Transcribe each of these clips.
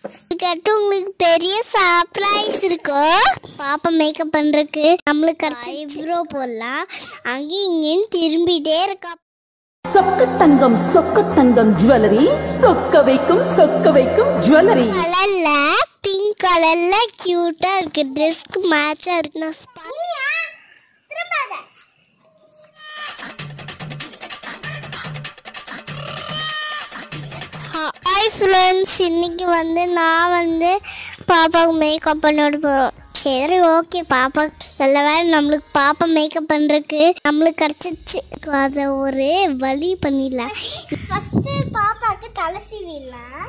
இதுக்கடுத்து உங்களுக்கு பெரிய சர்ப்ரைஸ் இருக்கு. பாப்பா மேக்கப் பண்றதுக்கு நம்மளுக்கு ஐப்ரோ போடலாம். அங்கேயும் இங்கேயும் திரும்பிட்டே இருக்கா. சொக்க தங்கம் ஜுவல்லரி, சொக்க வைக்கும் ஜுவல்லரி. கலர்ல பிங்க் கலர்ல கியூட்டா இருக்கு. ட்ரெஸ்க்கு மேட்சா இருக்கு. ஹாய் ஃப்ரெண்ட்ஸ், இன்னைக்கு நான் பாப்பாவுக்கு மேக்கப் பண்ணிட்டு போகிறோம். சரி ஓகே, பாப்பா நல்ல வேலை நம்மளுக்கு பாப்பா மேக்கப் பண்ணுறதுக்கு நம்மளுக்கு கிடச்சிச்சு. அதை ஒரு வழி பண்ணிடலாம். ஃபஸ்ட்டு பாப்பாவுக்கு தலை சீவிடலாம்.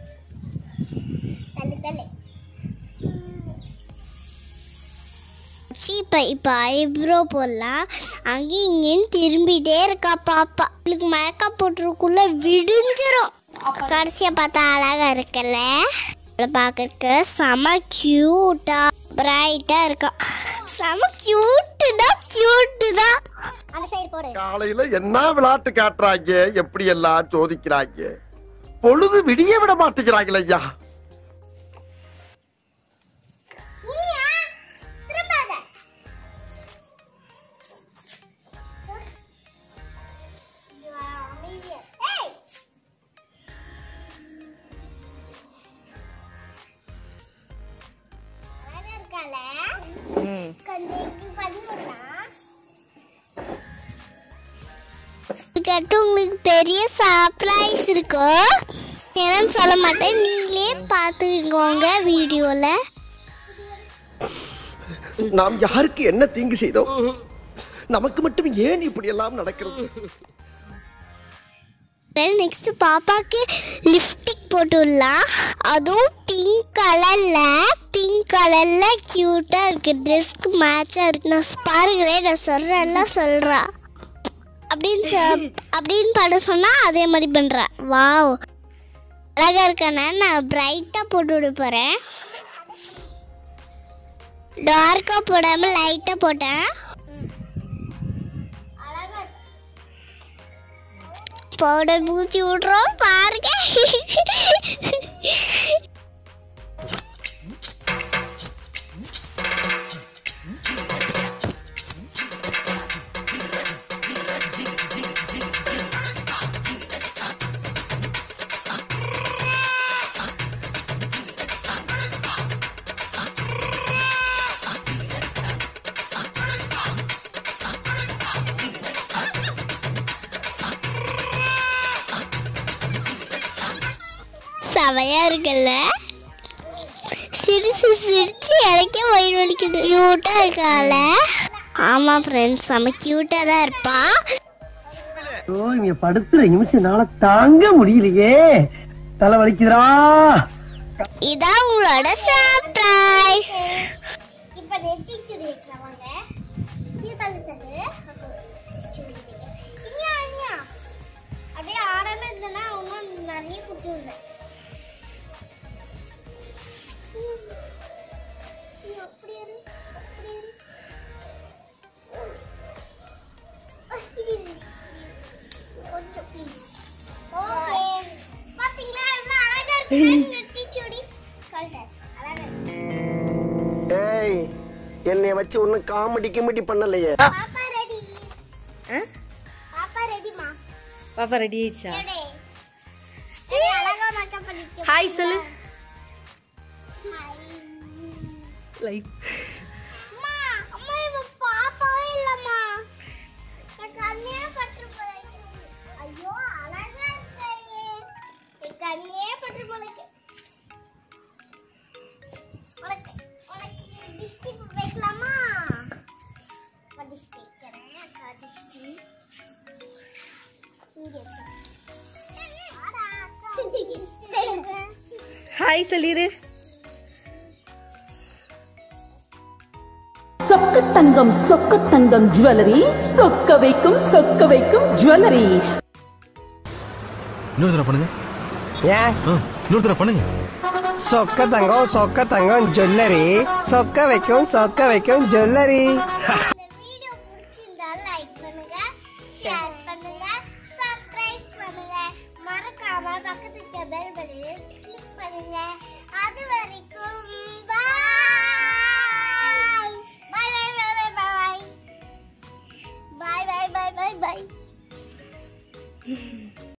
இப்போ ஐப்ரோ போடலாம். அங்கேயும் இங்கேயும் திரும்பிட்டே இருக்கா பாப்பா. அவளுக்கு மேக்கப் போட்டுருக்குள்ள விடிஞ்சிரும். கடைசியாக பார்த்தா அழகா இருக்குல்ல, பார்க்கறதுக்கு செம கியூட்டா பிரைட்டா இருக்கா. செம கியூட்டு தான். அந்த சைடு போடு. காலையில என்ன விளையாட்டு காட்டுறாங்க, எப்படி எல்லாம் சோதிக்கிறாங்க. பொழுது விடிய விட மாட்டேங்கிறாங்களே ஐயா. இதுக்கடுத்து உங்களுக்கு பெரிய சர்ப்ரைஸ் இருக்கு. என்னன்னு சொல்ல மாட்டேன், நீங்களே பார்த்துக்கோங்க வீடியோல. நாம் யாருக்கு என்ன தீங்கு செய்தோம்? நமக்கு மட்டும் ஏன் இப்படி எல்லாம் நடக்கிறது? நெக்ஸ்ட் பாப்பாக்கு லிப்ஸ்டிக் போட்டுடலாம். அதுவும் பிங்க் கலர்ல கியூட்டா இருக்கு. ட்ரெஸ்க்கு மேட்சா இருக்கு. நான் பாருங்களேன், நான் சொல்றா அப்படின்னு பண்ண சொன்னா அதே மாதிரி பண்றா. வாவ், அழகா இருக்கானே. நான் பிரைட்டா போட்டு விட போறேன். டார்க்கா போடாம லைட்டா போட்டேன். பவுடர் பூச்சி விடுறோம் பாருங்க. சவையா இருக்குல்ல, சிரிச்சு எனக்கே வயிறு வலிக்குது. கியூட்டா இருக்கால. ஆமா ஃப்ரெண்ட்ஸ், நம்ம கியூட்டா தான் இருப்பா. இங்க படுத்துற நிமிஷம்னால தாங்க முடியலையே, தலை வலிக்குதுடா. இதான் உங்களோட சர்ப்ரைஸ். இப்ப நெத்தி சுடி வைக்கலாமாங்க? நீ தள்ளு. இனியா அப்படியே ஆடாம இருந்தனா இன்னும் நிறைய குட்டி உள்ள. என்னைய வச்சு ஒன்னும் காமெடி பண்ணலையே. பாப்பா ரெடி ஆயிடுச்சா? ஹாய் சொல்லு. லைக் ஹாய் சொல்லிரு. சொக்க தங்கம் ஜுவல்லரி, சொக்க வைக்கும் ஜுவல்லரி. இன்னொரு தடவை பண்ணுங்க. ஏன் இன்னொரு தடவை பண்ணுங்க. சொக்க தங்கம் ஜுவல்லரி, சொக்க வைக்கும் ஜுவல்லரி. வீடியோ பிடிச்சிருந்தா லைக் பண்ணுங்க, ஷேர் பண்ணுங்க, சப்ஸ்கிரைப் பண்ணுங்க. மறக்காம பக்கத்துல பெல் பட்டனை கிளிக் பண்ணுங்க. அது வரைக்கும் பாய் பாய் பாய் பாய் பாய் பாய் பாய்.